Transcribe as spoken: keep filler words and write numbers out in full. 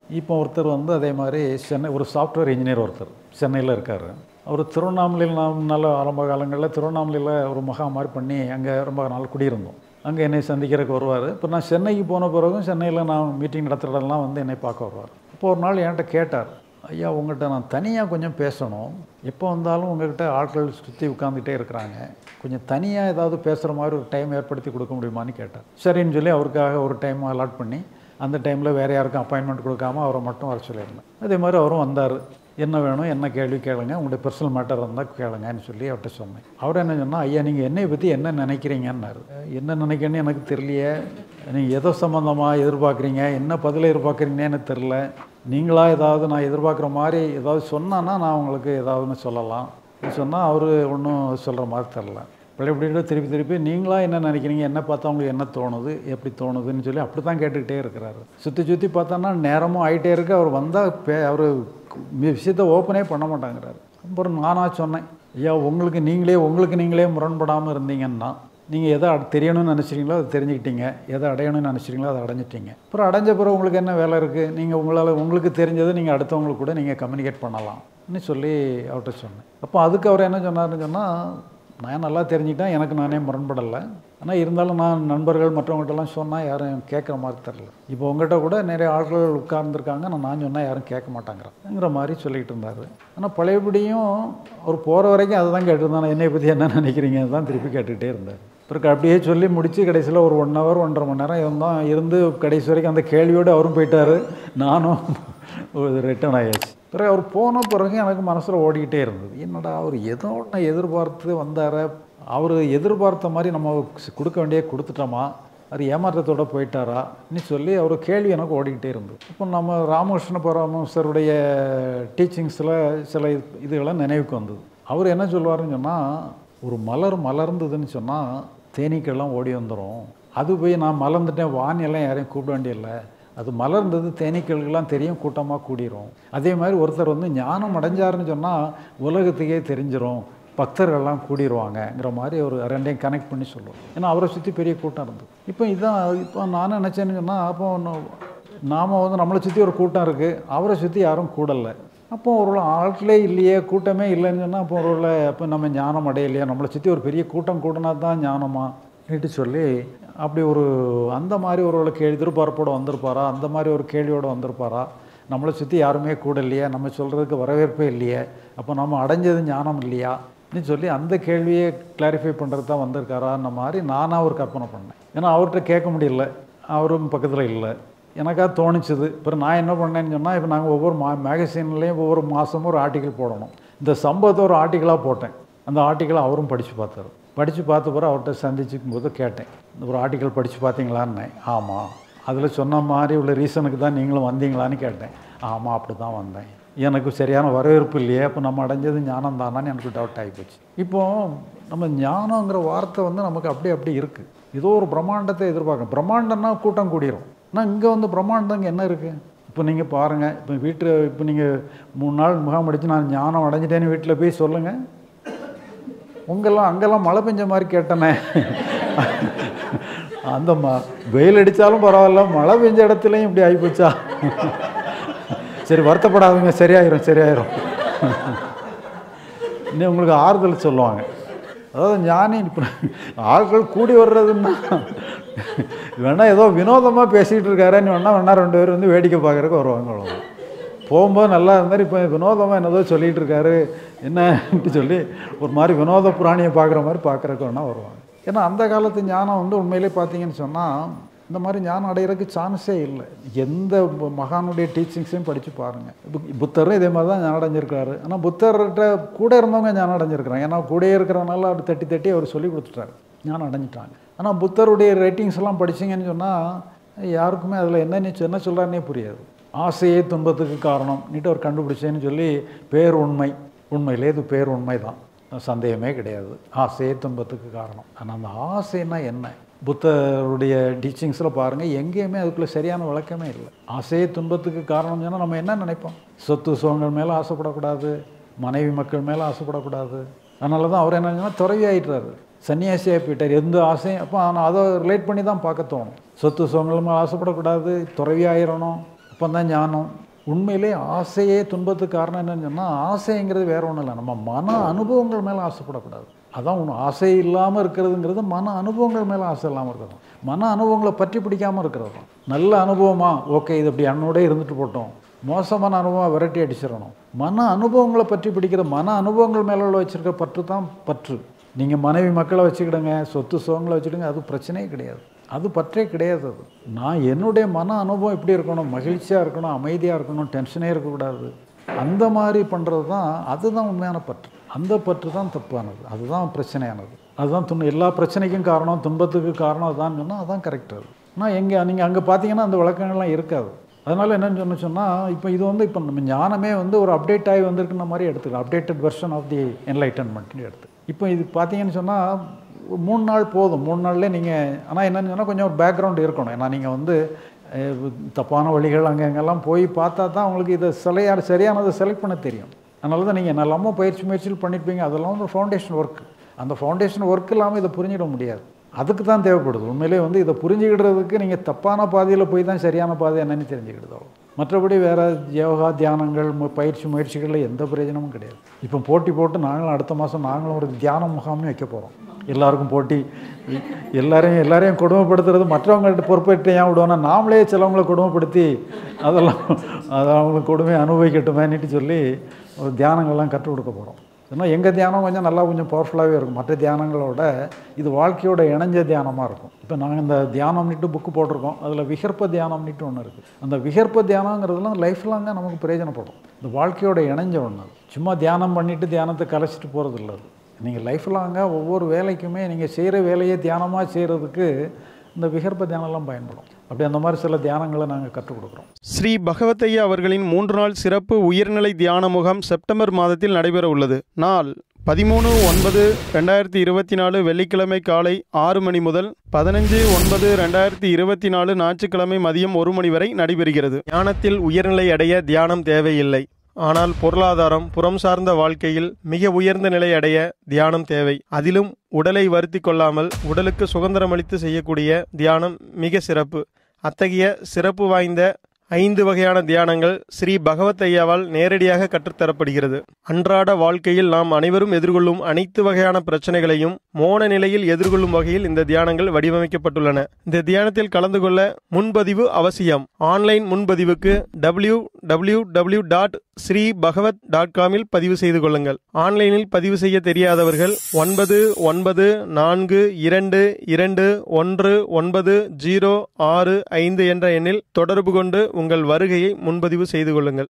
இப்போ ஒருத்தர் வந்து அதே மாதிரி சென்னை ஒரு சாஃப்ட்வேர் இன்ஜினியர் ஒருத்தர் சென்னையில் இருக்கார். அவர் திருவண்ணாமலையில் நாம் நல்ல ஆரம்ப காலங்களில் திருவண்ணாமலையில் ஒரு முகாம் மாதிரி பண்ணி அங்கே ரொம்ப நாள் குடியிருந்தோம். அங்கே என்னை சந்திக்கிறதுக்கு வருவார். இப்போ நான் சென்னைக்கு போன பிறகும் சென்னையில் நான் மீட்டிங் நடத்துகிறதெல்லாம் வந்து என்னை பார்க்க வருவார். இப்போ ஒரு நாள் என்கிட்ட கேட்டார், ஐயா உங்கள்கிட்ட நான் தனியாக கொஞ்சம் பேசணும், எப்போ வந்தாலும் உங்கள்கிட்ட ஆட்கள் சுற்றி உட்காந்துக்கிட்டே இருக்கிறாங்க, கொஞ்சம் தனியாக ஏதாவது பேசுகிற மாதிரி ஒரு டைம் ஏற்படுத்தி கொடுக்க முடியுமான்னு கேட்டார். சரின்னு சொல்லி அவருக்காக ஒரு டைம் அலாட் பண்ணி அந்த டைமில் வேறு யாருக்கும் அப்பாயின்மெண்ட் கொடுக்காம அவரை மட்டும் வர சொல்லியிருந்தேன். அதே மாதிரி அவரும் வந்தார். என்ன வேணும், என்ன கேள்வி கேளுங்க, உங்களுடைய பர்சனல் மேட்டர் இருந்தால் கேளுங்கன்னு சொல்லி அவர்கிட்ட சொன்னேன். அவர் என்ன சொன்னால், ஐயா நீங்கள் என்னை பற்றி என்ன நினைக்கிறீங்கன்னாரு. என்ன நினைக்கிறேன்னு எனக்கு தெரியலையே, நீங்கள் எதோ சம்மந்தமாக எதிர்பார்க்குறீங்க, என்ன பதிலை எதிர்பார்க்குறீங்கன்னு எனக்கு தெரில, நீங்களாக ஏதாவது நான் எதிர்பார்க்குற மாதிரி ஏதாவது சொன்னான்னா நான் உங்களுக்கு ஏதாவதுன்னு சொல்லலாம். சொன்னால் அவர் ஒன்றும் சொல்கிற மாதிரி தெரில. பழையபடியோட திருப்பி திருப்பி நீங்களாக என்ன நினைக்கிறீங்க, என்ன பார்த்தா உங்களுக்கு என்ன தோணுது, எப்படி தோணுதுன்னு சொல்லி அப்படி தான் கேட்டுக்கிட்டே இருக்கிறாரு. சுற்றி சுற்றி பார்த்தோன்னா நேரமும் ஆகிட்டே இருக்கு. அவர் வந்தால் பே அவர் விஷயத்தை ஓப்பனே பண்ண மாட்டாங்கிறாரு. அப்புறம் நானாக சொன்னேன், ஐயா உங்களுக்கு நீங்களே உங்களுக்கு நீங்களே முரண்படாமல் இருந்தீங்கன்னா நீங்கள் எதை தெரியணும்னு நினச்சிங்களோ அதை தெரிஞ்சுக்கிட்டீங்க, எதை அடையணும்னு நினச்சிங்களோ அதை அடைஞ்சிட்டிங்க. அப்புறம் அடைஞ்ச பிறகு உங்களுக்கு என்ன வேலை இருக்குது, நீங்கள் உங்களால் உங்களுக்கு தெரிஞ்சதை நீங்கள் அடுத்தவங்களுக்கு கூட நீங்கள் கம்யூனிகேட் பண்ணலாம்னு சொல்லி அவர்கிட்ட சொன்னேன். அப்போ அதுக்கு அவர் என்ன சொன்னார்னு சொன்னால், நான் நல்லா தெரிஞ்சுக்கிட்டேன், எனக்கு நானே முரண்படலை, ஆனால் இருந்தாலும் நான் நண்பர்கள் மற்றவங்கள்ட்டலாம் சொன்னால் யாரும் கேட்குற மாதிரி தெரில. இப்போ உங்கள்கிட்ட கூட நிறைய ஆட்கள் உட்கார்ந்துருக்காங்க, நான் நான் சொன்னால் யாரும் கேட்க மாட்டாங்கிறாங்கிற மாதிரி சொல்லிகிட்டு இருந்தார். ஆனால் பழையபடியும் அவர் போகிற வரைக்கும் அதை தான் கேட்டுருந்தாங்க, என்னை பற்றி என்ன நினைக்கிறீங்க தான் திருப்பி கேட்டுக்கிட்டே இருந்தார். பிறகு அப்படியே சொல்லி முடித்து கடைசியில் ஒரு ஒன் ஹவர் ஒன்றரை மணி நேரம் இருந்தோம். இருந்து கடைசி வரைக்கும் அந்த கேள்வியோடு அவரும் போயிட்டார், நானும் ரிட்டர்ன் ஆகியாச்சு. பிறகு அவர் போன பிறகு எனக்கு மனசில் ஓடிக்கிட்டே இருந்தது, என்னடா அவர் ஏதோ ஒன்று எதிர்பார்த்து வந்தார, அவர் எதிர்பார்த்த மாதிரி நம்ம கொடுக்க வேண்டிய கொடுத்துட்டோமா, அவர் ஏமாற்றத்தோடு போயிட்டாரான்னு சொல்லி அவர் கேள்வி எனக்கு ஓடிக்கிட்டே இருந்தது. இப்போ நம்ம ராமகிருஷ்ண பரமஹம்சருடைய டீச்சிங்ஸில் சில இதுகளை நினைவுக்கு வந்தது. அவர் என்ன சொல்லுவாருன்னு சொன்னால், ஒரு மலர் மலர்ந்ததுன்னு சொன்னால் தேனீக்கெல்லாம் ஓடி வந்துடும், அது போய் நான் மலர்ந்துட்டேன் வானியெல்லாம் யாரையும் கூப்பிட வேண்டியதில்லை, அது மலர்ந்தது தேனீக்களுக்கெல்லாம் தெரியும், கூட்டமாக கூடிரும். அதே மாதிரி ஒருத்தர் வந்து ஞானம் அடைஞ்சாருன்னு சொன்னால் உலகத்துக்கே தெரிஞ்சிடும், பக்தர்கள்லாம் கூடிடுவாங்கங்கிற மாதிரி ஒரு ரெண்டையும் கனெக்ட் பண்ணி சொல்லுவோம். ஏன்னா அவரை சுற்றி பெரிய கூட்டம் இருந்தது. இப்போ இதுதான் இப்போ நான் நினச்சேன்னு சொன்னால், அப்போ நாம் வந்து நம்மளை சுற்றி ஒரு கூட்டம் இருக்குது, அவரை சுற்றி யாரும் கூடலை, அப்போ ஒரு ஆட்களே இல்லையே, கூட்டமே இல்லைன்னு சொன்னால் அப்போ ஒரு அப்போ நம்ம ஞானம் அடையலையா, நம்மளை சுற்றி ஒரு பெரிய கூட்டம் கூட்டினா தான் ஞானமான்னுட்டு சொல்லி அப்படி ஒரு அந்த மாதிரி ஒரு கேள்வி எதிர்பார்ப்போடு வந்திருப்பாரா, அந்த மாதிரி ஒரு கேள்வியோடு வந்திருப்பாரா, நம்மளை சுற்றி யாருமே கூட இல்லையா, நம்ம சொல்கிறதுக்கு வரவேற்பே இல்லையே, அப்போ நம்ம அடைஞ்சது ஞானம் இல்லையான்னு சொல்லி அந்த கேள்வியை கிளாரிஃபை பண்ணுறது தான் வந்திருக்காரான்ற மாதிரி நானாக ஒரு கற்பனை பண்ணேன். ஏன்னா அவர்கிட்ட கேட்க முடியல, அவரும் பக்கத்தில் இல்லை, எனக்காக தோணிச்சுது. அப்புறம் நான் என்ன பண்ணேன்னு சொன்னால், இப்போ நாங்கள் ஒவ்வொரு மா மேகசின்லேயும் ஒவ்வொரு மாதமும் ஒரு ஆர்டிக்கல் போடணும். இந்த சம்பவத்தை ஒரு ஆர்டிக்கலாக போட்டேன். அந்த ஆர்டிக்கலை அவரும் படித்து பார்த்தார். படித்து பார்த்த பிறகு அவர்கிட்ட சந்திச்சுக்கும் போது கேட்டேன், ஒரு ஆர்டிக்கல் படித்து பார்த்தீங்களான்னு. ஆமாம், அதில் சொன்ன மாதிரி உள்ள ரீசனுக்கு தான் நீங்களும் வந்தீங்களான்னு கேட்டேன். ஆமாம் அப்படி தான் வந்தேன், எனக்கு சரியான வரவேற்பு இல்லையே, அப்போ நம்ம அடைஞ்சது ஞானம் தானான்னு எனக்கு டவுட் ஆகிப்போச்சு. இப்போது நம்ம ஞானங்கிற வார்த்தை வந்து நமக்கு அப்படி அப்படி இருக்குது. ஏதோ ஒரு பிரம்மாண்டத்தை எதிர்பார்க்கணும். பிரம்மாண்டம்னா கூட்டம் கூடிரும். ஆனால் இங்கே வந்து பிரம்மாண்டங்க என்ன இருக்குது? இப்போ நீங்கள் பாருங்கள், இப்போ வீட்டில் இப்போ நீங்கள் மூணு நாள் முகாம் அடித்து நான் ஞானம் அடைஞ்சிட்டேன்னு வீட்டில் போய் சொல்லுங்கள், உங்கெல்லாம் அங்கெல்லாம் மழை பெஞ்ச மாதிரி கேட்டனே, அந்த ம வெயில் அடித்தாலும் பரவாயில்ல, மழை பெஞ்ச இடத்துலையும் இப்படி ஆகிப்போச்சா, சரி வருத்தப்படாதுங்க, சரியாயிரும் சரியாயிரும் இன்னும் உங்களுக்கு ஆறுதல் சொல்லுவாங்க. அதாவது ஞானி இப்போ ஆட்கள் கூடி வர்றதுன்னா வேணால் ஏதோ வினோதமாக பேசிகிட்டு இருக்காருன்னு வேணால் வேணா ரெண்டு பேர் வந்து வேடிக்கை பார்க்குறதுக்கு வருவாங்க. அவ்வளோ போகும்போது நல்லா இருந்தார், இப்போ வினோதமாக என்னதோ சொல்லிகிட்டு இருக்காரு என்னன்ட்டு சொல்லி ஒரு மாதிரி வினோத பிராணியை பார்க்குற மாதிரி பார்க்குறதுக்கு வேணால் வருவாங்க. ஏன்னா அந்த காலத்து ஞானம் வந்து உண்மையிலே பார்த்தீங்கன்னு சொன்னால் இந்த மாதிரி ஞானம் அடைகிறதுக்கு சான்ஸே இல்லை. எந்த மகானுடைய டீச்சிங்ஸையும் படித்து பாருங்கள். புத்தரும் இதே மாதிரி தான் ஞானம் அடைஞ்சிருக்காரு. ஆனால் புத்தர்கிட்ட கூட இருந்தவங்க ஞானம் அடைஞ்சிருக்கிறாங்க. ஏன்னா கூடயே இருக்கிறனால அப்படி தட்டி தட்டி அவர் சொல்லி கொடுத்துட்டாரு, ஞானம் அடைஞ்சிட்டாங்க. ஆனால் புத்தருடைய ரைட்டிங்ஸ் எல்லாம் படிச்சிங்கன்னு சொன்னால் யாருக்குமே அதில் என்ன நீ என்ன சொல்கிறாருன்னே புரியாது. ஆசையே துன்பத்துக்கு காரணம் நீட்டு அவர் கண்டுபிடிச்சேன்னு சொல்லி பேர் உண்மை, உண்மையிலே இது பேர் உண்மை தான், சந்தேகமே கிடையாது, ஆசையே துன்பத்துக்கு காரணம். ஆனால் அந்த ஆசைன்னா என்ன? புத்தருடைய டீச்சிங்ஸில் பாருங்கள், எங்கேயுமே அதுக்குள்ளே சரியான விளக்கமே இல்லை. ஆசையே துன்பத்துக்கு காரணம் சொன்னால் நம்ம என்ன நினைப்போம்? சொத்து சுகங்கள் மேலே ஆசைப்படக்கூடாது, மனைவி மக்கள் மேலே ஆசைப்படக்கூடாது. அதனால தான் அவர் என்ன சொன்னால் துறவி ஆகிட்டார், சன்னியாசியாக போயிட்டார். எந்த ஆசையும் அப்போ ஆனால் அதை ரிலேட் பண்ணி தான் பார்க்க தோணும். சொத்து சுகங்கள் மேலே ஆசைப்படக்கூடாது, துறவி ஆயிடணும், அப்போ தான் ஞானம். உண்மையிலே ஆசையே துன்பத்துக்கு காரணம் என்னன்னு சொன்னால், ஆசைங்கிறது வேற ஒன்றும் இல்லை, நம்ம மன அனுபவங்கள் மேலே ஆசைப்படக்கூடாது. அதான் ஒன்று. ஆசை இல்லாமல் இருக்கிறதுங்கிறது மன அனுபவங்கள் மேலே ஆசை இல்லாமல் இருக்கிறது, மன அனுபவங்களை பற்றி பிடிக்காமல் இருக்கிறது. நல்ல அனுபவமா ஓகே, இது அப்படி அன்னோட இருந்துட்டு போட்டோம், மோசமான அனுபவம் விரட்டி அடிச்சிடணும். மன அனுபவங்களை பற்றி பிடிக்கிற, மன அனுபவங்கள் மேலே உள்ள வச்சுருக்க பற்று தான் பற்று. நீங்கள் மனைவி மக்களை வச்சுக்கிடுங்க, சொத்து சுகங்களை வச்சுக்கிடுங்க, அது பிரச்சனையே கிடையாது, அது பற்றே கிடையாது. அது நான் என்னுடைய மன அனுபவம் எப்படி இருக்கணும், மகிழ்ச்சியாக இருக்கணும், அமைதியாக இருக்கணும், டென்ஷனே இருக்கக்கூடாது, அந்த மாதிரி பண்ணுறது தான், அதுதான் உண்மையான பற்று. அந்த பற்று தான் தப்பானது, அதுதான் பிரச்சனையானது. அதுதான் துன்ப எல்லா பிரச்சனைக்கும் காரணம், துன்பத்துக்கு காரணம் அதுதான் சொன்னால் அதுதான் கரெக்டாக இருக்குது. ஆனால் எங்கே நீங்கள் அங்கே பார்த்தீங்கன்னா அந்த விளக்கங்கள்லாம் இருக்காது. அதனால் என்னென்னு சொன்ன சொன்னால், இப்போ இது வந்து இப்போ நம்ம ஞானமே வந்து ஒரு அப்டேட் ஆகி வந்திருக்குன்ற மாதிரி எடுத்துக்கலாம், அப்டேட்டட் வெர்ஷன் ஆஃப் தி என்லைட்டன்மெண்ட்னு எடுத்து. இப்போ இது பார்த்தீங்கன்னு சொன்னால் மூணு நாள் போதும், மூணு நாள்லேயே நீங்கள். ஆனால் என்னென்னு சொன்னால் கொஞ்சம் ஒரு பேக்ரவுண்ட் இருக்கணும். ஏன்னா நீங்கள் வந்து தப்பான வழிகள் அங்கே அங்கெல்லாம் போய் பார்த்தா தான் உங்களுக்கு இதை சிலையார் சரியானதை செலக்ட் பண்ண தெரியும். அதனால தான் நீங்கள் நல்லாமோ பயிற்சி முயற்சிகள் பண்ணியிருப்பீங்க, அதெல்லாம் வந்து ஃபவுண்டேஷன் ஒர்க். அந்த ஃபவுண்டேஷன் ஒர்க் இல்லாமல் இதை புரிஞ்சிட முடியாது. அதுக்கு தான் தேவைப்படுது. உண்மையிலே வந்து இதை புரிஞ்சுக்கிடுறதுக்கு நீங்கள் தப்பான பாதையில் போய் தான் சரியான பாதை என்னென்னு தெரிஞ்சுக்கிடுதோ. மற்றபடி வேறு யோகா தியானங்கள் பயிற்சி முயற்சிகளில் எந்த பிரயோஜனமும் கிடையாது. இப்போ போட்டி போட்டு நாங்களும் அடுத்த மாதம் நாங்களும் ஒரு தியான முகாம்னு வைக்க போகிறோம். எல்லாருக்கும் போட்டி, எல்லாரையும் எல்லாரையும் கொடுமைப்படுத்துறது மற்றவங்கள்ட்ட பொறுப்பேற்று ஏன் விடுவோன்னா, நாமளே சிலவங்களை கொடுமைப்படுத்தி அதெல்லாம் அதை அவங்களுக்கு கொடுமையை அனுபவிக்கட்டுமேன்னுட்டு சொல்லி ஒரு தியானங்கள்லாம் கற்றுக் கொடுக்க போகிறோம். ஏன்னா எங்கள் தியானம் கொஞ்சம் நல்லா கொஞ்சம் பவர்ஃபுல்லாகவே இருக்கும். மற்ற தியானங்களோட இது வாழ்க்கையோட இணைஞ்ச தியானமாக இருக்கும். இப்போ நாங்கள் இந்த தியானம்னுட்டு புக்கு போட்டிருக்கோம், அதில் விகற்ப தியானம்னுட்டு ஒன்று இருக்குது. அந்த விகற்ப தியானங்கிறதுலாம் லைஃப் லாங்காக நமக்கு பிரயோஜனப்படும். இந்த வாழ்க்கையோட இணைஞ்ச ஒன்று. சும்மா தியானம் பண்ணிவிட்டு தியானத்தை கலைச்சிட்டு போகிறது இல்லை. அது நீங்கள் லைஃப் லாங்காக ஒவ்வொரு வேலைக்குமே நீங்கள் செய்கிற வேலையை தியானமாக செய்கிறதுக்கு இந்த விகற்ப தியானம்லாம் பயன்படும். அப்படி அந்த மாதிரி சில தியானங்களை நாங்கள் கற்றுக் கொடுக்குறோம். ஸ்ரீ பகவத்தையா அவர்களின் மூன்று நாள் சிறப்பு உயர்நிலை தியான முகாம் செப்டம்பர் மாதத்தில் நடைபெற உள்ளது. நாள் பதிமூணு ஒன்பது ரெண்டாயிரத்தி இருபத்தி நாலு வெள்ளிக்கிழமை காலை ஆறு மணி முதல் பதினஞ்சு ஒன்பது ரெண்டாயிரத்தி இருபத்தி நாலு ஞாயிற்றுக்கிழமை மதியம் ஒரு மணி வரை நடைபெறுகிறது. தியானத்தில் உயர்நிலை அடைய தியானம் தேவையில்லை. ஆனால் பொருளாதாரம், புறம் சார்ந்த வாழ்க்கையில் மிக உயர்ந்த நிலை அடைய தியானம் தேவை. அதிலும் உடலை வருத்தி கொள்ளாமல் உடலுக்கு சுதந்திரமளித்து செய்யக்கூடிய தியானம் மிக சிறப்பு. அத்தகைய சிறப்பு வாய்ந்த ஐந்து வகையான தியானங்கள் ஸ்ரீ பகவத்தையாவால் நேரடியாக கற்றுத்தரப்படுகிறது. அன்றாட வாழ்க்கையில் நாம் அனைவரும் எதிர்கொள்ளும் அனைத்து வகையான பிரச்சனைகளையும் மோன நிலையில் எதிர்கொள்ளும் வகையில் இந்த தியானங்கள் வடிவமைக்கப்பட்டுள்ளன. இந்த தியானத்தில் கலந்து கொள்ள முன்பதிவு அவசியம். ஆன்லைன் முன்பதிவுக்கு W W W dot Sri Bhagavad dot காமில் பதிவு செய்து கொள்ளுங்கள். ஆன்லைனில் பதிவு செய்ய தெரியாதவர்கள் ஒன்பது ஒன்பது நான்கு இரண்டு இரண்டு ஒன்று ஒன்பது ஜீரோ ஆறு ஐந்து என்ற எண்ணில் தொடர்பு கொண்டு உங்கள் வருகையை முன்பதிவு செய்து கொள்ளுங்கள்.